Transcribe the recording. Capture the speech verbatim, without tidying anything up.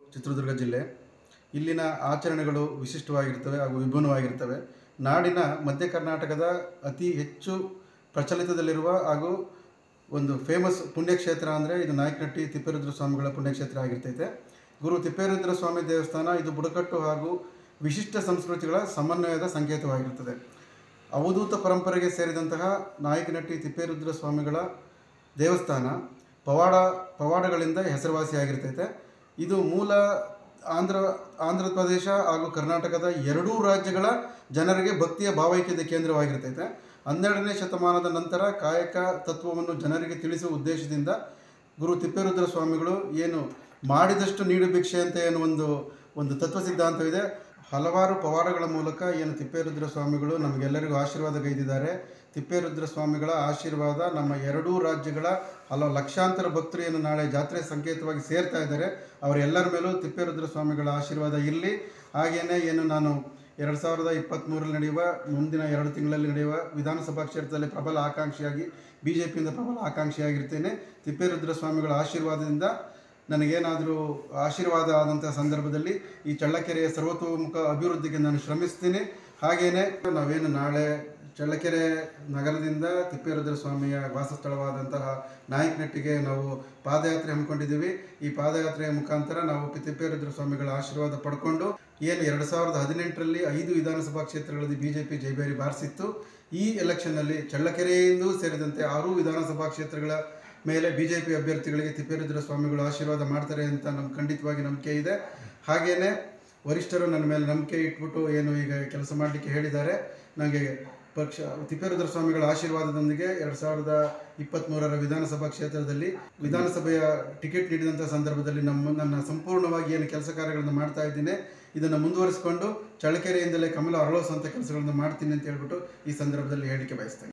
ಚಿತ್ರದುರ್ಗ ಜಿಲ್ಲೆ. ಇಲ್ಲಿನ ಆಚರಣೆಗಳು ವಿಶಿಷ್ಟವಾಗಿರ್ತವೆ ಹಾಗೂ ವಿಭಿನ್ನವಾಗಿರ್ತವೆ. ನಾಡಿನ ಮಧ್ಯ ಕರ್ನಾಟಕದ ಅತಿ ಹೆಚ್ಚು ಪ್ರಚಲಿತದಲ್ಲಿರುವ ಹಾಗೂ ಒಂದು ಫೇಮಸ್ ಪುಣ್ಯಕ್ಷೇತ್ರ ಅಂದರೆ ಇದು ನಾಯಕನಹಟ್ಟಿ ತಿಪ್ಪೇರುದ್ರ ಸ್ವಾಮಿಗಳ ಪುಣ್ಯಕ್ಷೇತ್ರ ಆಗಿರ್ತೈತೆ. ಗುರು ತಿಪ್ಪೇರುದ್ರ ಸ್ವಾಮಿ ದೇವಸ್ಥಾನ ಇದು ಬುಡಕಟ್ಟು ಹಾಗೂ ವಿಶಿಷ್ಟ ಸಂಸ್ಕೃತಿಗಳ ಸಮನ್ವಯದ ಸಂಕೇತವಾಗಿರುತ್ತದೆ. ಅವಧೂತ ಪರಂಪರೆಗೆ ಸೇರಿದಂತಹ ನಾಯಕನಹಟ್ಟಿ ತಿಪ್ಪೇರುದ್ರ ಸ್ವಾಮಿಗಳ ದೇವಸ್ಥಾನ ಪವಾಡ ಪವಾಡಗಳಿಂದ ಹೆಸರುವಾಸಿಯಾಗಿರ್ತೈತೆ. ಇದು ಮೂಲ ಆಂಧ್ರ ಆಂಧ್ರ ಪ್ರದೇಶ ಹಾಗೂ ಕರ್ನಾಟಕದ ಎರಡೂ ರಾಜ್ಯಗಳ ಜನರಿಗೆ ಭಕ್ತಿಯ ಭಾವೈಕ್ಯದ ಕೇಂದ್ರವಾಗಿರ್ತೈತೆ. ಹನ್ನೆರಡನೇ ಶತಮಾನದ ನಂತರ ಕಾಯಕ ತತ್ವವನ್ನು ಜನರಿಗೆ ತಿಳಿಸುವ ಉದ್ದೇಶದಿಂದ ಗುರು ತಿಪ್ಪೇರುದ್ರ ಸ್ವಾಮಿಗಳು ಏನು ಮಾಡಿದಷ್ಟು ನೀಡು ಭಿಕ್ಷೆ ಅಂತ ಏನು ಒಂದು ಒಂದು ತತ್ವ ಸಿದ್ಧಾಂತವಿದೆ. ಹಲವಾರು ಪವಾಡಗಳ ಮೂಲಕ ಏನು ತಿಪ್ಪೇರುದ್ರ ಸ್ವಾಮಿಗಳು ನಮಗೆಲ್ಲರಿಗೂ ಆಶೀರ್ವಾದ ಗೈದಿದ್ದಾರೆ. ತಿಪ್ಪೇರುದ್ರ ಸ್ವಾಮಿಗಳ ಆಶೀರ್ವಾದ ನಮ್ಮ ಎರಡೂ ರಾಜ್ಯಗಳ ಹಲವು ಲಕ್ಷಾಂತರ ಭಕ್ತರು ಏನು ನಾಳೆ ಜಾತ್ರೆ ಸಂಕೇತವಾಗಿ ಸೇರ್ತಾ ಇದ್ದಾರೆ ಅವರೆಲ್ಲರ ಮೇಲೂ ತಿಪ್ಪೇರುದ್ರ ಸ್ವಾಮಿಗಳ ಆಶೀರ್ವಾದ ಇರಲಿ. ಹಾಗೆಯೇ ಏನು ನಾನು ಎರಡು ಸಾವಿರದ ಇಪ್ಪತ್ತ್ಮೂರರಲ್ಲಿ ನಡೆಯುವ ಮುಂದಿನ ಎರಡು ತಿಂಗಳಲ್ಲಿ ನಡೆಯುವ ವಿಧಾನಸಭಾ ಕ್ಷೇತ್ರದಲ್ಲಿ ಪ್ರಬಲ ಆಕಾಂಕ್ಷಿಯಾಗಿ ಬಿ ಜೆ ಪಿಯಿಂದ ಪ್ರಬಲ ಆಕಾಂಕ್ಷಿಯಾಗಿರ್ತೇನೆ. ತಿಪ್ಪೇರುದ್ರ ಸ್ವಾಮಿಗಳ ಆಶೀರ್ವಾದದಿಂದ ನನಗೇನಾದರೂ ಆಶೀರ್ವಾದ ಆದಂಥ ಸಂದರ್ಭದಲ್ಲಿ ಈ ಚಳ್ಳಕೆರೆಯ ಸರ್ವತೋಮುಖ ಅಭಿವೃದ್ಧಿಗೆ ನಾನು ಶ್ರಮಿಸ್ತೀನಿ. ಹಾಗೆಯೇ ನಾವೇನು ನಾಳೆ ಚಳ್ಳಕೆರೆ ನಗರದಿಂದ ತಿಪ್ಪೇರುದ್ರ ಸ್ವಾಮಿಯ ವಾಸಸ್ಥಳವಾದಂತಹ ನಾಯಕನಹಟ್ಟಿಗೆ ನಾವು ಪಾದಯಾತ್ರೆ ಹಮ್ಮಿಕೊಂಡಿದ್ದೀವಿ. ಈ ಪಾದಯಾತ್ರೆಯ ಮುಖಾಂತರ ನಾವು ತಿಪ್ಪೇರುದ್ರ ಸ್ವಾಮಿಗಳ ಆಶೀರ್ವಾದ ಪಡ್ಕೊಂಡು ಏನು ಎರಡು ಸಾವಿರದ ಹದಿನೆಂಟರಲ್ಲಿ ಐದು ವಿಧಾನಸಭಾ ಕ್ಷೇತ್ರಗಳಲ್ಲಿ ಬಿ ಜೆ ಪಿ ಜೈಬೇರಿ ಬಾರಿಸಿತ್ತು. ಈ ಎಲೆಕ್ಷನ್ನಲ್ಲಿ ಚಳ್ಳಕೆರೆಯಿಂದೂ ಸೇರಿದಂತೆ ಆರು ವಿಧಾನಸಭಾ ಕ್ಷೇತ್ರಗಳ ಮೇಲೆ ಬಿ ಜೆ ಪಿ ಅಭ್ಯರ್ಥಿಗಳಿಗೆ ತಿಪ್ಪೇರುದ್ರ ಸ್ವಾಮಿಗಳು ಆಶೀರ್ವಾದ ಮಾಡ್ತಾರೆ ಅಂತ ನಮ್ಗೆ ಖಂಡಿತವಾಗಿ ನಂಬಿಕೆ ಇದೆ. ಹಾಗೆಯೇ ವರಿಷ್ಠರು ನನ್ನ ಮೇಲೆ ನಂಬಿಕೆ ಇಟ್ಬಿಟ್ಟು ಏನು ಈಗ ಕೆಲಸ ಮಾಡಲಿಕ್ಕೆ ಹೇಳಿದ್ದಾರೆ. ನನಗೆ ಪಕ್ಷ ತಿಪ್ಪೇರುದ್ರ ಸ್ವಾಮಿಗಳ ಆಶೀರ್ವಾದದೊಂದಿಗೆ ಎರಡು ಸಾವಿರದ ಇಪ್ಪತ್ತ್ಮೂರರ ವಿಧಾನಸಭಾ ಕ್ಷೇತ್ರದಲ್ಲಿ ವಿಧಾನಸಭೆಯ ಟಿಕೆಟ್ ನೀಡಿದಂಥ ಸಂದರ್ಭದಲ್ಲಿ ನಮ್ಮ ನನ್ನ ಸಂಪೂರ್ಣವಾಗಿ ಏನು ಕೆಲಸ ಕಾರ್ಯಗಳನ್ನು ಮಾಡ್ತಾ ಇದ್ದೀನಿ ಇದನ್ನು ಮುಂದುವರಿಸಿಕೊಂಡು ಚಳ್ಳಕೆರೆಯಿಂದಲೇ ಕಮಲ ಅರಳೋಸಂಥ ಕೆಲಸಗಳನ್ನು ಮಾಡ್ತೀನಿ ಅಂತ ಹೇಳ್ಬಿಟ್ಟು ಈ ಸಂದರ್ಭದಲ್ಲಿ ಹೇಳಿಕೆ ಬಯಸ್ತೇನೆ.